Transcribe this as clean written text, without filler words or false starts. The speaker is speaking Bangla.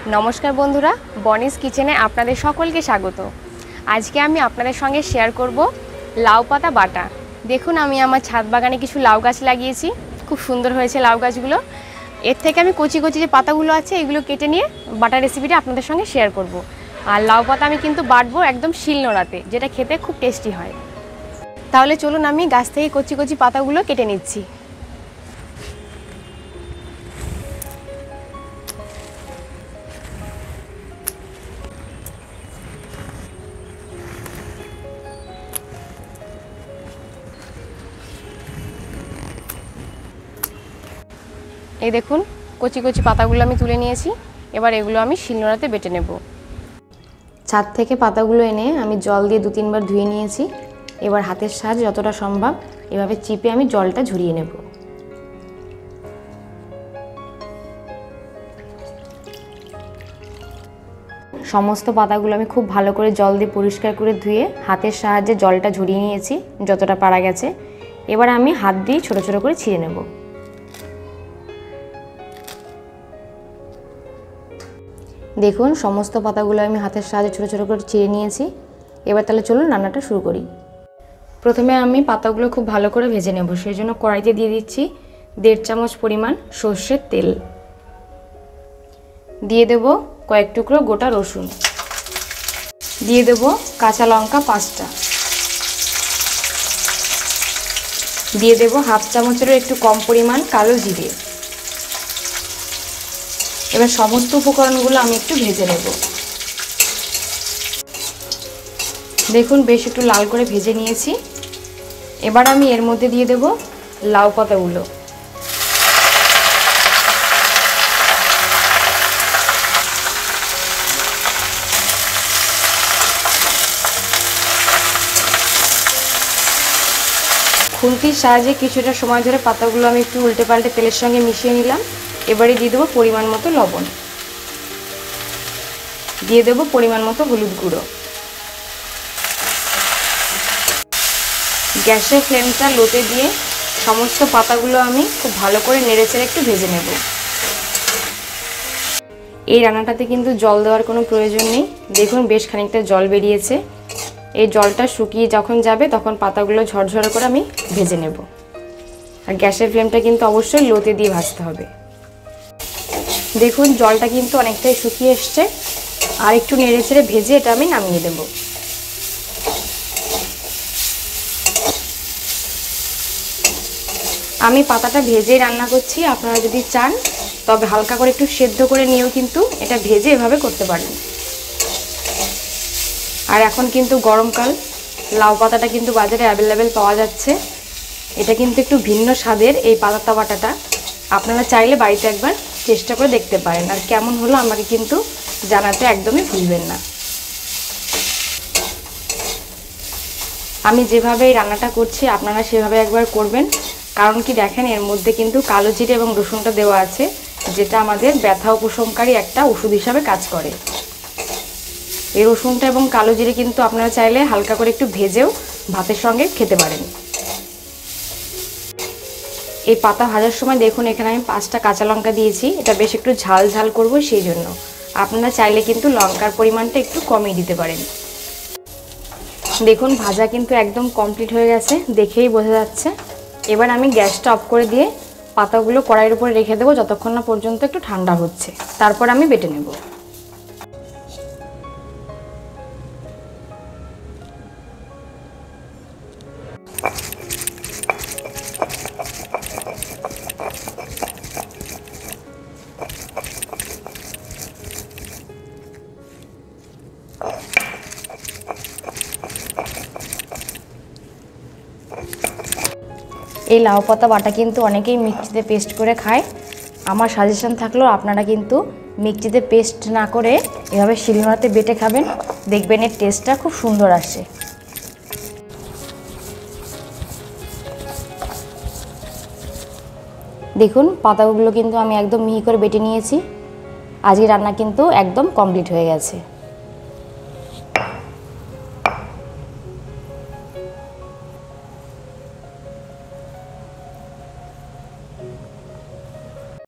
নমস্কার বন্ধুরা, বনিস কিচেনে আপনাদের সকলকে স্বাগত। আজকে আমি আপনাদের সঙ্গে শেয়ার করব লাউ পাতা বাটা। দেখুন, আমি আমার ছাদ বাগানে কিছু লাউ গাছ লাগিয়েছি, খুব সুন্দর হয়েছে লাউ গাছগুলো। এর থেকে আমি কচি কচি যে পাতাগুলো আছে এগুলো কেটে নিয়ে বাটা রেসিপিটা আপনাদের সঙ্গে শেয়ার করব। আর লাউ পাতা আমি কিন্তু বাটবো একদম শিলনোড়াতে, যেটা খেতে খুব টেস্টি হয়। তাহলে চলুন আমি গাছ থেকে কচি কচি পাতাগুলো কেটে নিচ্ছি। এই দেখুন, কচি কচি পাতাগুলো আমি তুলে নিয়েছি। এবার এগুলো আমি শিলনোড়াতে বেটে নেব। ছাদ থেকে পাতাগুলো এনে আমি জল দিয়ে 2-3 বার ধুয়ে নিয়েছি। এবার হাতের সাহায্যে যতটা সম্ভব এভাবে চিপে আমি জলটা ঝরিয়ে নেব। সমস্ত পাতাগুলো আমি খুব ভালো করে জল দিয়ে পরিষ্কার করে ধুয়ে হাতের সাহায্যে জলটা ঝরিয়ে নিয়েছি যতটা পারা গেছে। এবার আমি হাত দিয়ে ছোট ছোট করে ছিঁড়ে নেব। দেখুন, সমস্ত পাতাগুলো আমি হাতের সাহায্যে ছোট ছোট করে ছিঁড়ে নিয়েছি। এবার তাহলে চলুন রান্নাটা শুরু করি। প্রথমে আমি পাতাগুলো খুব ভালো করে ভেজে নেব। সেই জন্য কড়াইতে দিয়ে দিচ্ছি 1.5 চামচ পরিমাণ সর্ষের তেল। দিয়ে দেব কয়েক টুকরো গোটা রসুন। দিয়ে দেব কাঁচা লঙ্কা 5টা। দিয়ে দেব 1/2 চামচেরও একটু কম পরিমাণ কালো জিরে। এবার সমস্ত উপকরণগুলো আমি একটু ভেজে নেব। দেখুন, বেশ একটু লাল করে ভেজে নিয়েছি। এবার আমি এর মধ্যে দিয়ে দেব লাউ পাতাগুলো। খুন্তির সাহায্যে কিছুটা সময় ধরে পাতাগুলো আমি একটু উল্টে পাল্টে তেলের সঙ্গে মিশিয়ে নিলাম। এবারে দিয়ে দেবো পরিমাণ মতো লবণ। দিয়ে দেবো পরিমাণ মতো হলুদ গুঁড়ো। গ্যাসের ফ্লেমটা লোতে দিয়ে সমস্ত পাতাগুলো আমি খুব ভালো করে নেড়েচেড়ে একটু ভেজে নেব। এই রান্নাটাতে কিন্তু জল দেওয়ার কোনো প্রয়োজন নেই। দেখুন, বেশ খানিকটা জল বেরিয়েছে। এই জলটা শুকিয়ে যখন যাবে তখন পাতাগুলো ঝরঝরে করে আমি ভেজে নেব। আর গ্যাসের ফ্লেমটা কিন্তু অবশ্যই লোতে দিয়ে ভাজতে হবে। দেখুন, জলটা কিন্তু অনেকটাই শুকিয়ে এসছে। আর একটু নেড়েচেড়ে ভেজে এটা আমি নামিয়ে দেব। আমি পাতাটা ভেজেই রান্না করছি। আপনারা যদি চান তবে হালকা করে একটু সেদ্ধ করে নিয়েও কিন্তু এটা ভেজে এভাবে করতে পারেন। আর এখন কিন্তু গরমকাল, লাউ পাতাটা কিন্তু বাজারে অ্যাভেলেবেল পাওয়া যাচ্ছে। এটা কিন্তু একটু ভিন্ন স্বাদের এই পাতা বাটাটা। আপনারা চাইলে বাড়িতে একবার চেষ্টা করে দেখতে পারেন। আর কেমন হলো আমাকে কিন্তু জানাতে একদমই ভুলবেন না। আমি যেভাবে এই রান্নাটা করছি আপনারা সেভাবে একবার করবেন। কারণ কি দেখেন, এর মধ্যে কিন্তু কালো জিরে এবং রসুনটা দেওয়া আছে, যেটা আমাদের ব্যথা উপশমকারী একটা ওষুধ হিসাবে কাজ করে। এই রসুনটা এবং কালো জিরে কিন্তু আপনারা চাইলে হালকা করে একটু ভেজেও ভাতের সঙ্গে খেতে পারেন। এই পাতা ভাজার সময় দেখুন, এখানে আমি 5টা কাঁচা লঙ্কা দিয়েছি। এটা বেশ একটু ঝাল ঝাল করব, সেই জন্য আপনারা চাইলে কিন্তু লঙ্কার পরিমাণটা একটু কমিয়ে দিতে পারেন। দেখুন, ভাজা কিন্তু একদম কমপ্লিট হয়ে গেছে, দেখেই বোঝা যাচ্ছে। এবার আমি গ্যাসটা অফ করে দিয়ে পাতাগুলো কড়াইয়ের উপরে রেখে দেবো যতক্ষণ না পর্যন্ত একটু ঠান্ডা হচ্ছে। তারপর আমি বেটে নেব। এই লাউ পাতা বাটা কিন্তু অনেকেই মিক্সিতে পেস্ট করে খায়। আমার সাজেশন থাকলেও আপনারা কিন্তু মিক্সিতে পেস্ট না করে এভাবে শিলনোড়াতে বেটে খাবেন, দেখবেন এর টেস্টটা খুব সুন্দর আসে। দেখুন, পাতাগুলো কিন্তু আমি একদম মিহি করে বেটে নিয়েছি। আজকে রান্না কিন্তু একদম কমপ্লিট হয়ে গেছে।